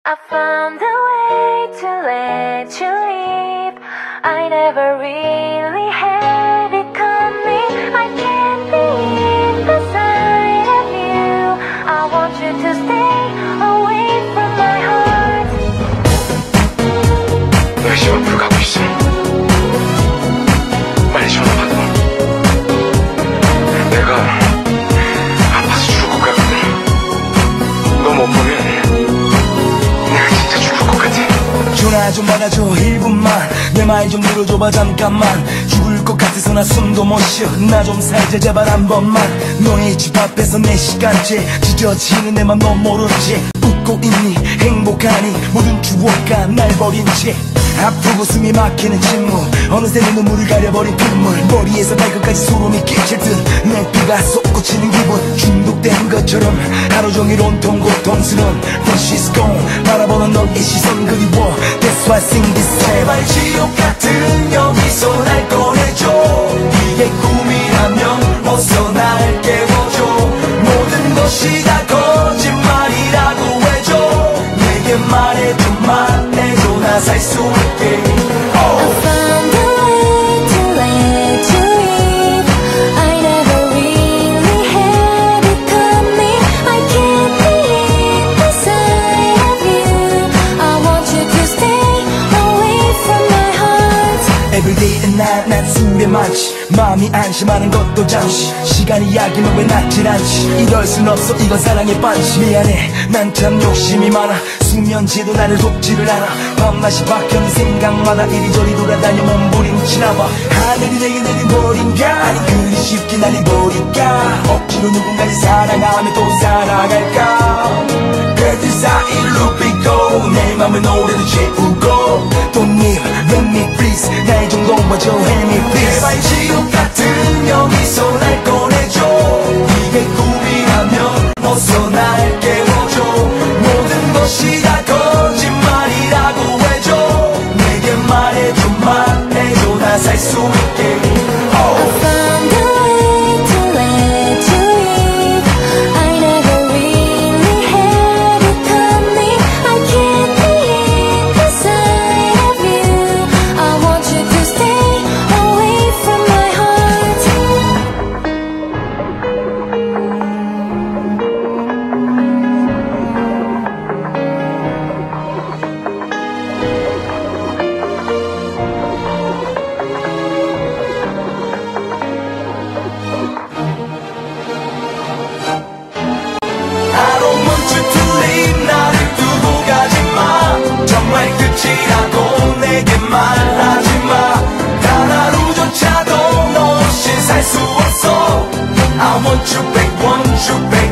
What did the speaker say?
I found a way to let you leave. I never really had it coming. I can't be in the side of you. I want you to stay away from my heart. 열심히 앞으로 가고 있어. 빨리 전화 받아. 내가 아파서 죽을 것 같거든. 너 못 보면 전화 좀 받아줘 1분만 내 말 좀 들어줘봐 잠깐만 죽을 것 같아서 나 숨도 못 쉬어 나 좀 살자 제발 한 번만 너의 집 앞에서 내 시간째 지저치는 내 맘 넌 모르지 웃고 있니 행복하니 모든 추억과 날 버린 채 아프고 숨이 막히는 침묵 어느새 내 눈물을 가려버린 핏물 머리에서 발끝까지 소름이 끼칠 듯 내 피가 솟구치는 기분 중독된 것처럼 하루 종일 온통 고통스러운 When she's gone 바라보는 너의 시선 그리워 That's why I sing this song 제발 지옥 같은 여기서 날 꺼내줘 이게 꿈이라면 어서 날 깨워줘 모든 것이 다 거짓말이라고 해줘 내게 말해줘 말해줘 나 살 수 있게 Everyday and night 난 술에 많지 마음이 안심하는 것도 잠시 시간이 약이면 왜 낫질 않지 이럴 순 없어 이건 사랑의 반지 미안해 난 참 욕심이 많아 수면제도 나를 돕지를 않아 밤낮이 바뀌는 생각마다 이리저리 돌아다녀 몸부림치나봐 하늘이 내게 내린 벌인가 아니 그리 쉽게 날 잊어버릴까 억지로 누군가를 사랑하며 또 살아갈까 별들 사이로 비고 내 맘을 노래로 채우고 Don't leave, let me please 나의 정도마저 help me please 제발 지옥 같은 여기서 날 꺼내줘 이게 꿈이라면 어서 날 깨워줘 모든 것이 다 거짓말이라고 해줘 내게 말해줘 말해줘 나 살 수 있게 끝이라고 내게 말하지마 단 하루조차도 너 없이 살 수 없어 I want you back, want you back